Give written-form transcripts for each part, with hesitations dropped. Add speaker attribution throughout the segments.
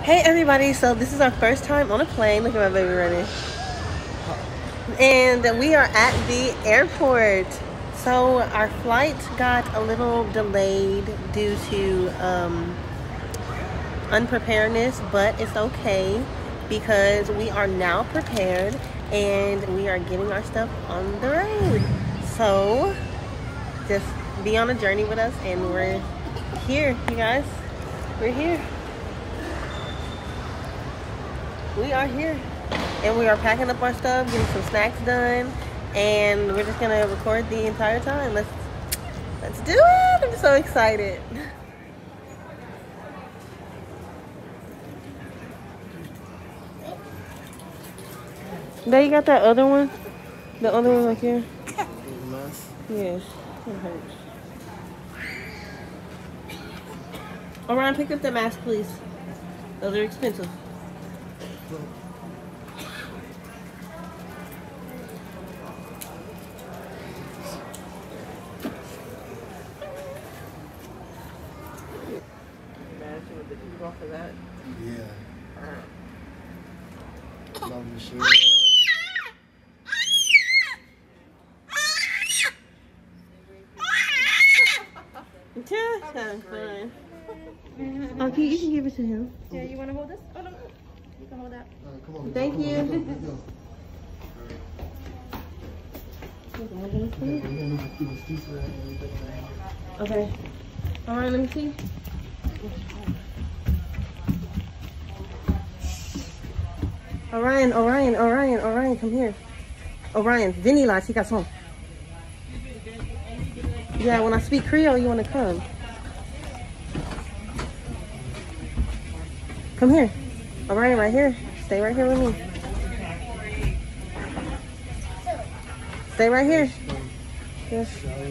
Speaker 1: Hey everybody, so this is our first time on a plane. Look at my baby running. And we are at the airport. So our flight got a little delayed due to unpreparedness, but it's okay because we are now prepared and we are getting our stuff on the road. So just be on a journey with us, and we're here, you guys. We're here. We are here, and we are packing up our stuff, getting some snacks done, and we're just gonna record the entire time. Let's do it. I'm so excited. There, you got that other one? The other one right here? Yes. It hurts. Orion, pick up the mask, please. Those are expensive. Imagine with the heat off of that.
Speaker 2: Yeah. Love machine.
Speaker 1: Just have fun. Okay, you can give it to him.
Speaker 3: Yeah, you want to hold this? Oh, no. You can hold that.
Speaker 2: Come on.
Speaker 1: Thank you. Okay. All right, let me see. Orion, come here. Orion, Vinny la chica son. Yeah, when I speak Creole, you want to come. Come here. Orion, right here. Stay right here with me. Stay right here. Yes.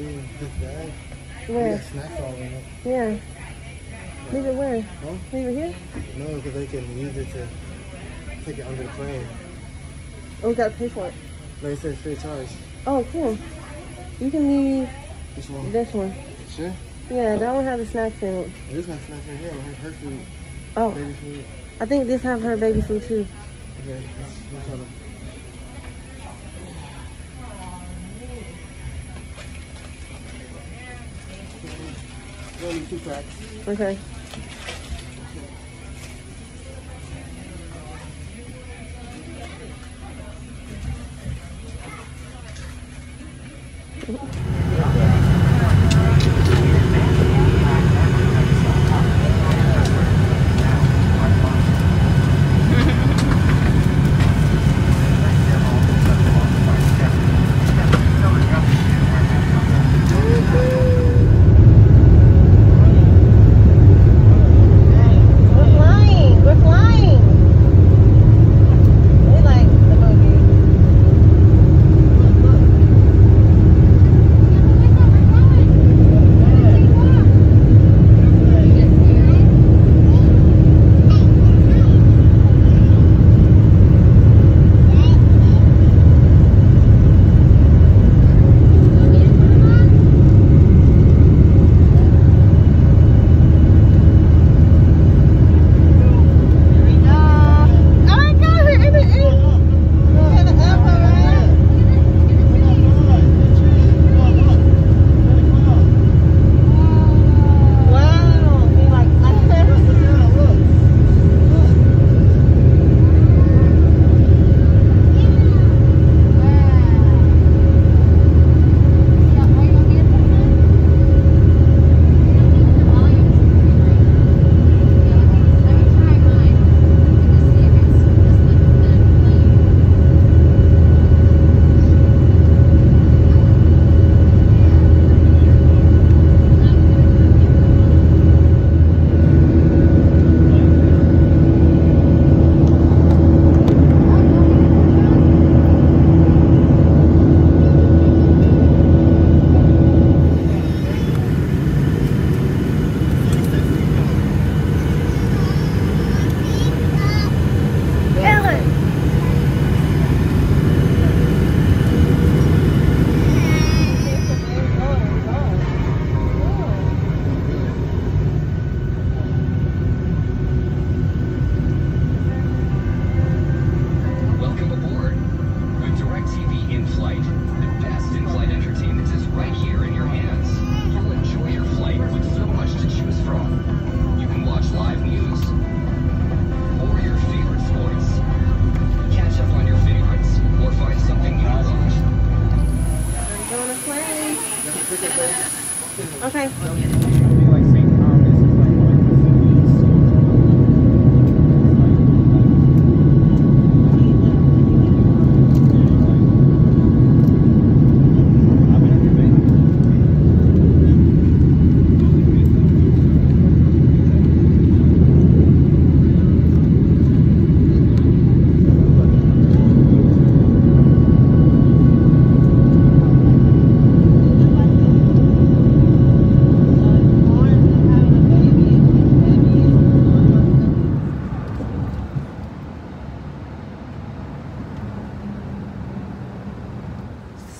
Speaker 1: Where? Yeah. Leave it where?
Speaker 2: Huh?
Speaker 1: Leave it here?
Speaker 2: No, because they can use it to take it under the plane.
Speaker 1: Oh, we gotta pay for it.
Speaker 2: They said free charge.
Speaker 1: Oh, cool. You can leave
Speaker 2: This one?
Speaker 1: this one.
Speaker 2: Sure?
Speaker 1: Yeah, that one has the snacks in it.
Speaker 2: This one's not in here. Her food.
Speaker 1: Oh,
Speaker 2: Baby food.
Speaker 1: I think this have her baby food too.
Speaker 2: Okay. No problem. You only 2 packs.
Speaker 1: Okay.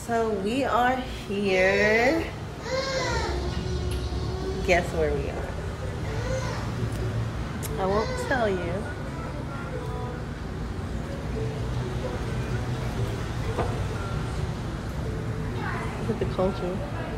Speaker 1: So we are here. Guess where we are? I won't tell you. Look at the culture.